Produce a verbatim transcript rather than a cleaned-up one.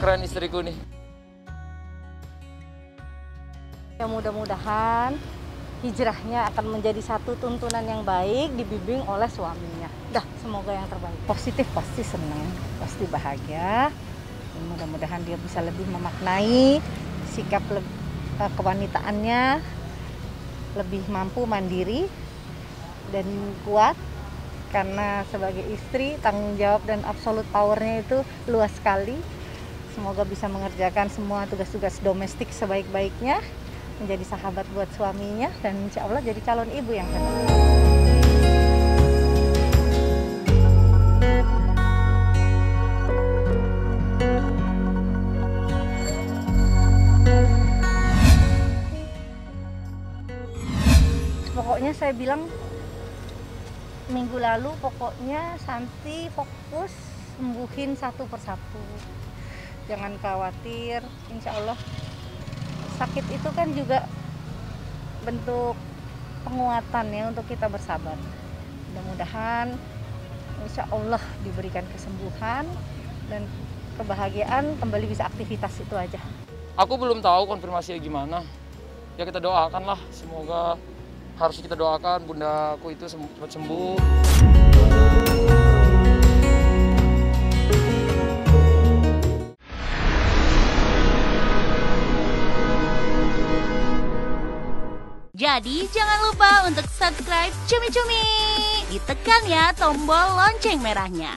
keren istriku nih. Ya mudah-mudahan hijrahnya akan menjadi satu tuntunan yang baik, dibimbing oleh suaminya. Dah, semoga yang terbaik. Positif, pasti senang, pasti bahagia. Mudah-mudahan dia bisa lebih memaknai sikap le- eh, kewanitaannya, lebih mampu mandiri dan kuat. Karena sebagai istri, tanggung jawab dan absolute powernya itu luas sekali. Semoga bisa mengerjakan semua tugas-tugas domestik sebaik-baiknya, menjadi sahabat buat suaminya, dan insya Allah jadi calon ibu yang hebat. Pokoknya saya bilang minggu lalu, pokoknya Santi fokus sembuhin satu persatu. Jangan khawatir, insya Allah. Sakit itu kan juga bentuk penguatan ya untuk kita bersabar. Mudah-mudahan insya Allah diberikan kesembuhan dan kebahagiaan, kembali bisa aktivitas itu aja. Aku belum tahu konfirmasinya gimana. Ya kita doakan lah, semoga harus kita doakan bundaku itu cepat sembuh. Jadi jangan lupa untuk subscribe Cumi Cumi. Ditekan ya tombol lonceng merahnya.